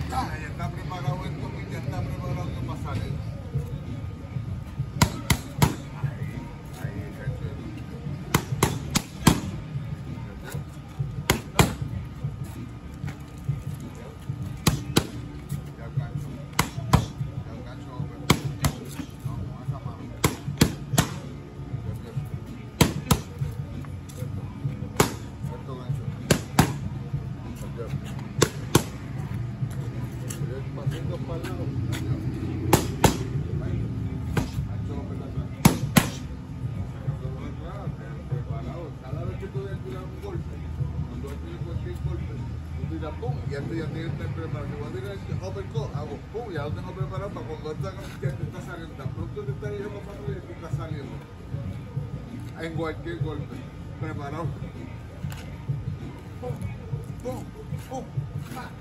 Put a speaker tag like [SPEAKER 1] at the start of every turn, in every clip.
[SPEAKER 1] Ya está preparado esto, ya está preparado para salir. Y esto ya tiene que estar preparado. Si voy a tirar el uppercut, hago pum, ya lo tengo preparado para cuando ya te está saliendo. Tan pronto te está yendo para arriba y te está saliendo. En cualquier golpe. Preparado. Pum, pum, pum, pa.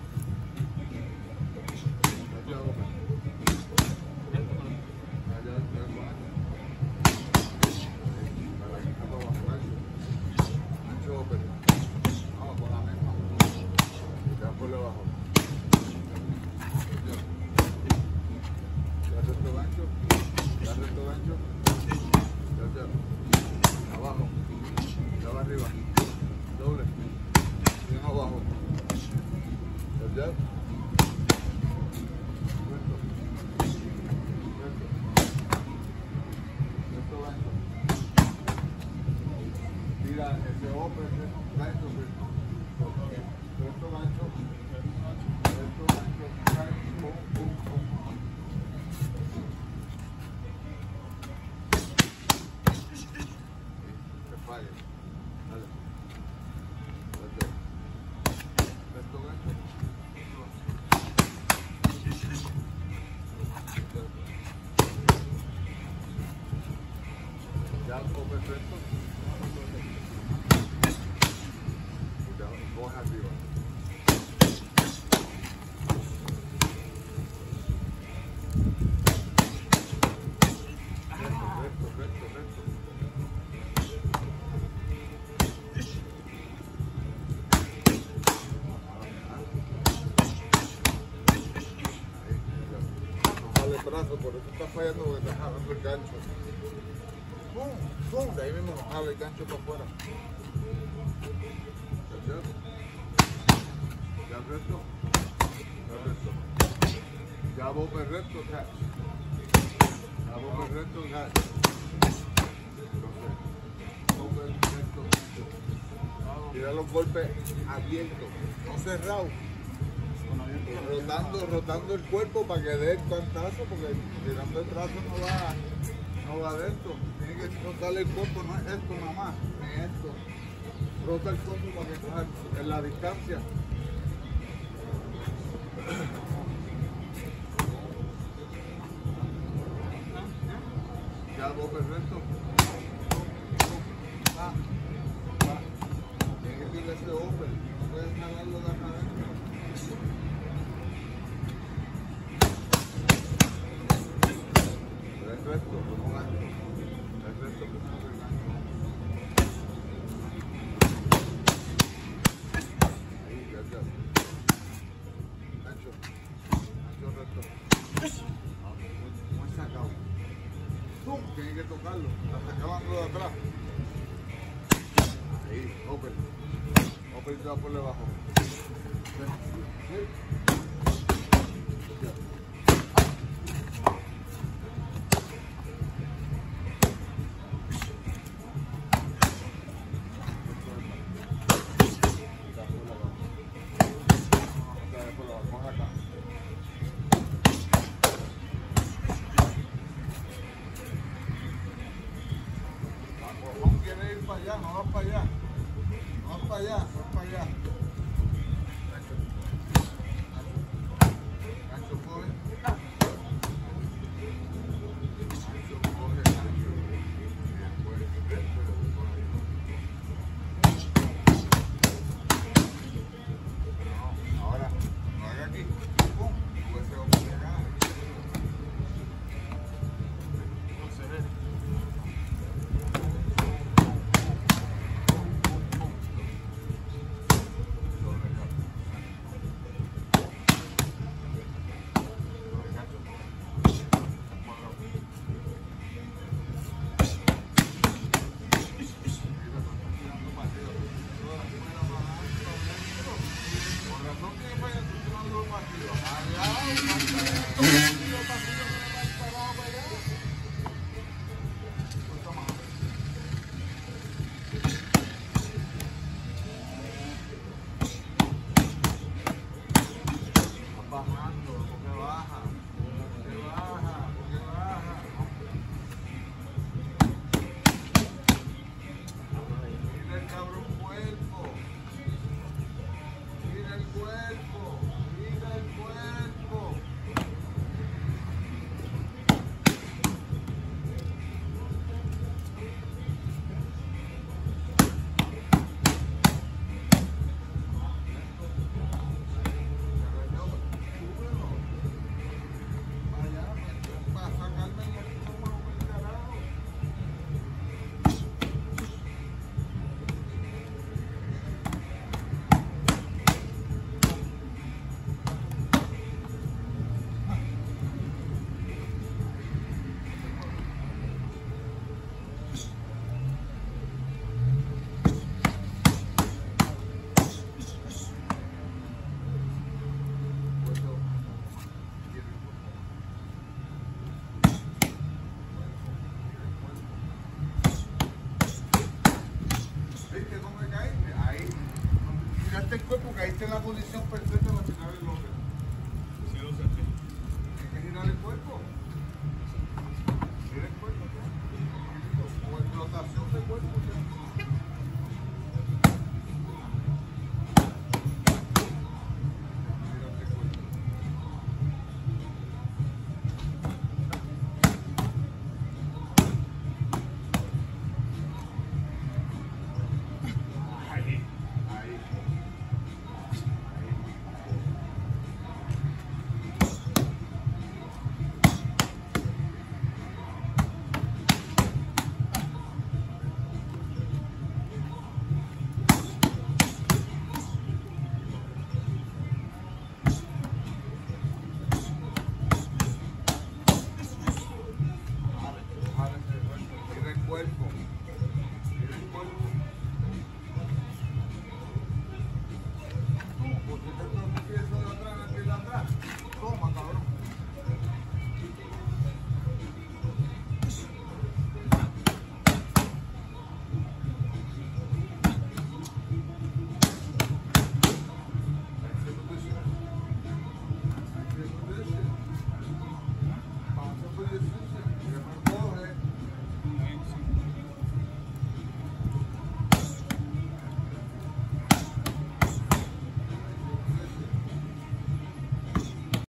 [SPEAKER 1] Por eso está fallando porque está jalando el gancho. ¡Pum! ¡Pum! De ahí mismo jala el gancho para afuera. Ya recto. Ya recto. Ya bobe recto, catch. Ya bobe recto, catch. Bobe recto. Tira los golpes abiertos, no cerrados. Rotando el cuerpo para que dé el cantazo, porque tirando el brazo no va adentro. Tiene que rotarle el cuerpo, no es esto nada más, ni esto. Rota el cuerpo para que coja en la distancia. Ya golpe recto. Tiene que tirar ese golpe, no puedes jalarlo de acá adentro. El resto, como gancho. El resto, como el gancho. Ahí, ya. Gancho. Gancho recto. Muy sacado. ¡Pum! Tiene que tocarlo. Está acabando de atrás. Ahí, open. Open y te va por debajo. No vas para allá, no vas para allá, no vas para allá. bajando.